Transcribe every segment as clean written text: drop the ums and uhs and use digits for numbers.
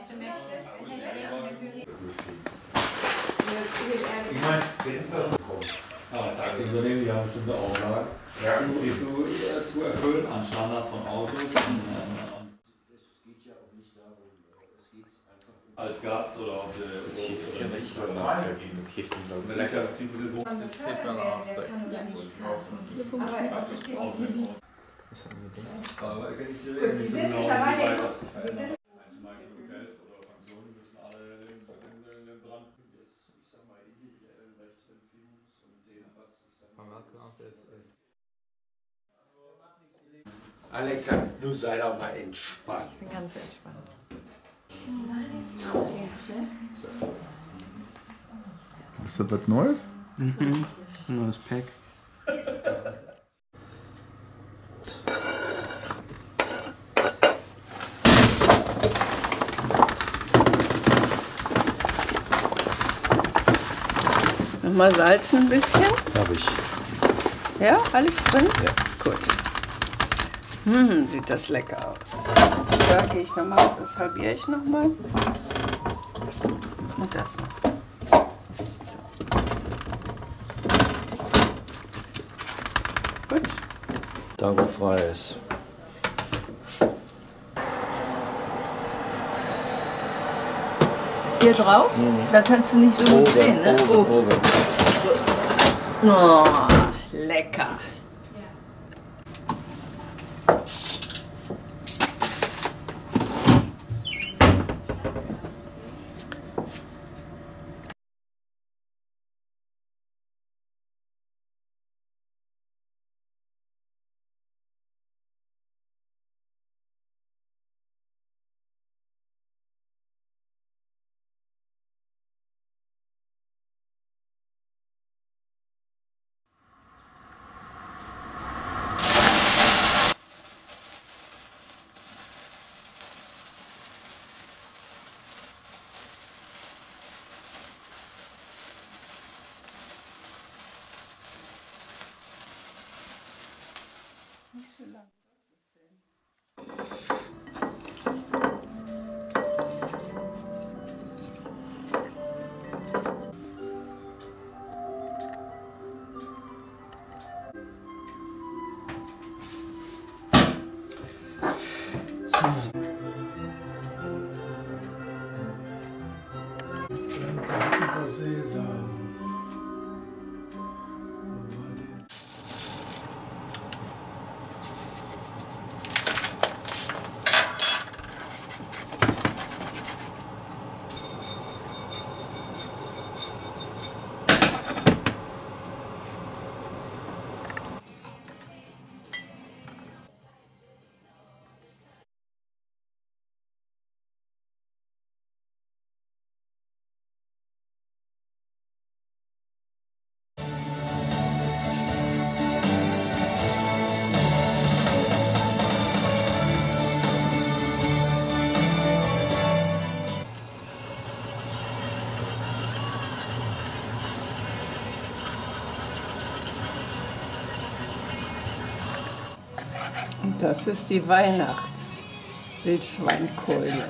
Ich meine, jetzt ist das gekommen. Aber Taxiunternehmen, die haben bestimmte Auflagen, Ja. die zu erfüllen an Standard von Autos. Es geht ja auch nicht darum, es geht einfach um. Als Gast oder ob Das hilft ja nicht. Das hilft ihm, Das hilft ihm, glaube das ist ja ein bisschen hoch. Was haben wir denn? Aber ich Gut, die sind mittlerweile. Die sind Hotels oder Pensionen müssen alle in Brand. Ich sag mal, individuellen Rechtsempfindungs und dem, was ich sag Von mal. Weltklasse ist. Alexa, nun sei doch mal entspannt. Ich bin ganz entspannt. Ist das was Neues? Mhm. Neues Pack. Nochmal salzen ein bisschen. Habe ich. Ja, alles drin? Ja. Gut. Sieht das lecker aus. Da gehe ich nochmal, das halbiere ich nochmal. Und das noch. So. Gut. Danke, freies. Hier drauf? Da kannst du nicht so gut sehen, ne? Oben. Oh, lecker. Nicht so lang. Sesam. Und das ist die Weihnachts-Wildschweinkeule.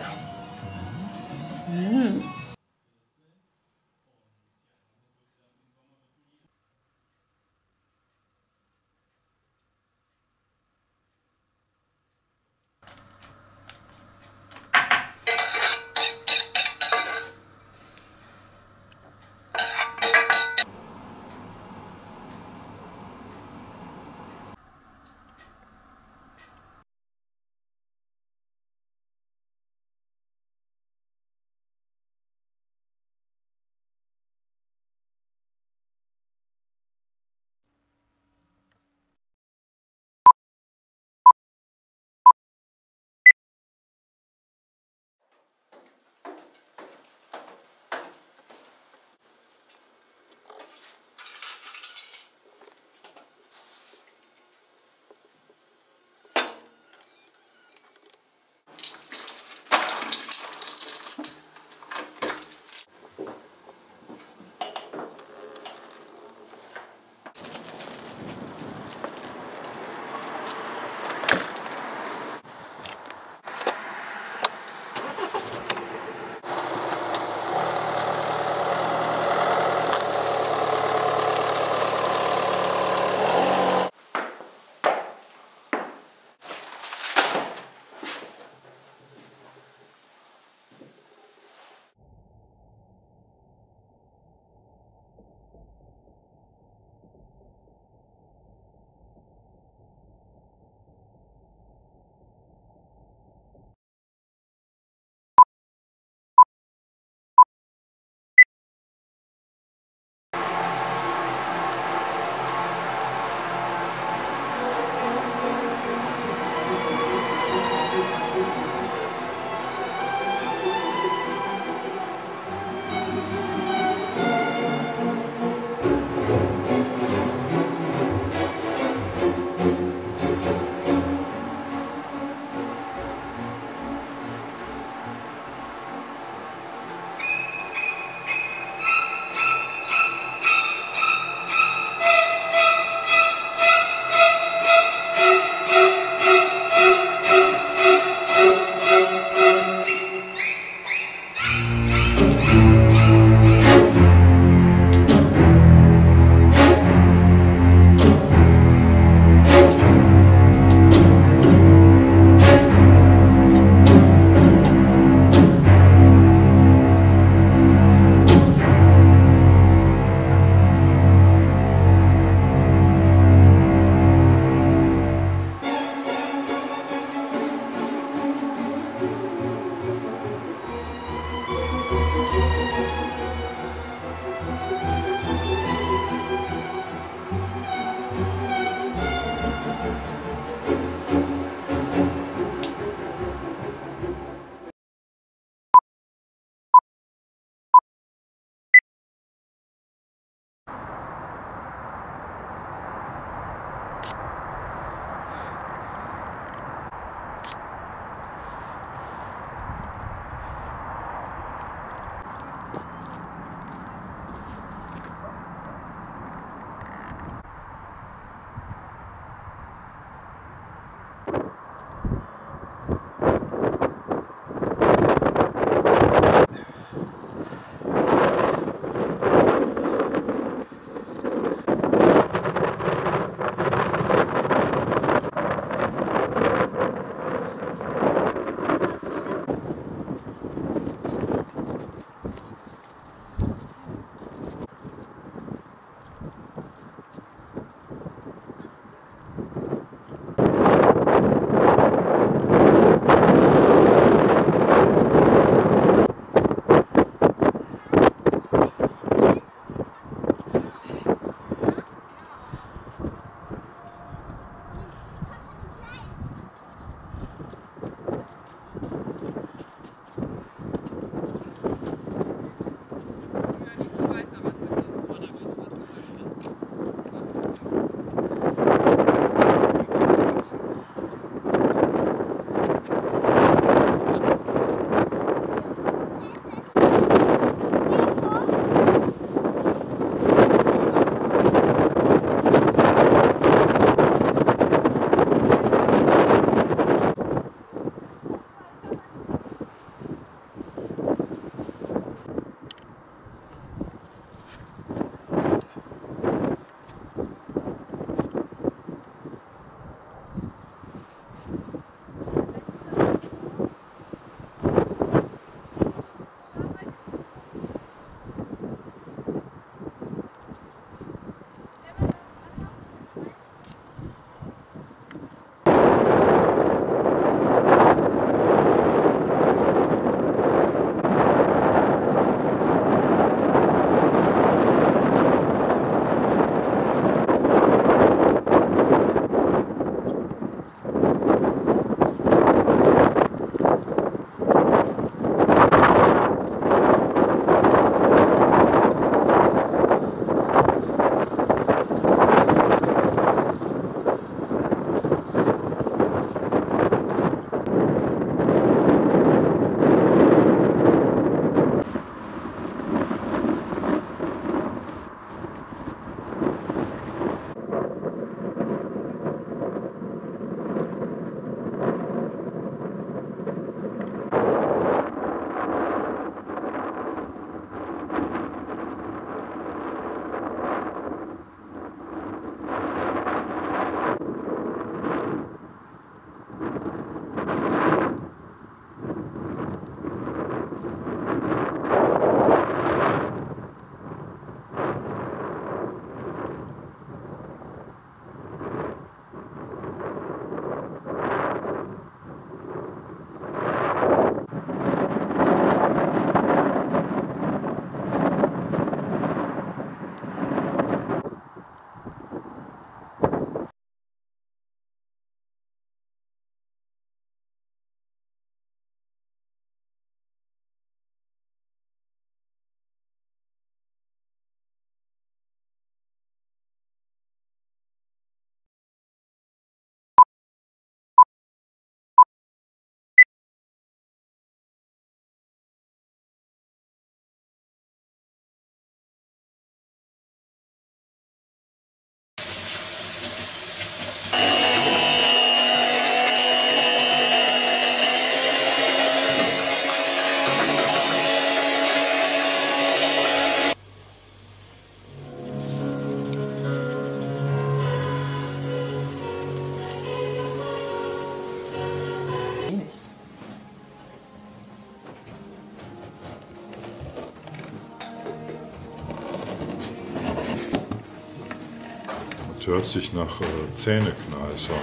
Das hört sich nach Zähnekneißer.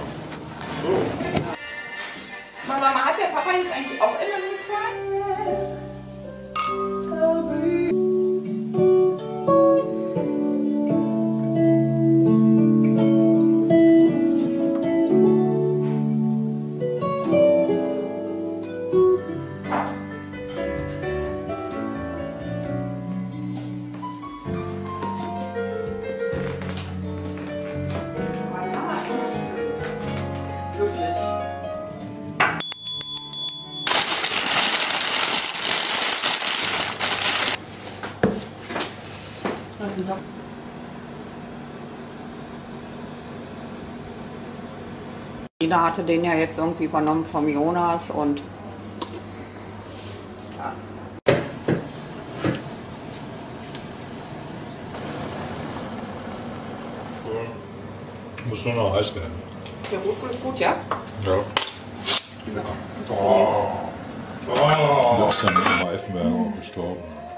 Mama, hat der Papa jetzt eigentlich auch Amazon Prime? Wirklich. Jeder hatte den ja jetzt irgendwie übernommen vom Jonas und ja. Muss nur noch heiß werden. Der Rotkohl ist gut, ja? Ja. Oh. Das ist dann mit dem Reifenwerk auch gestorben.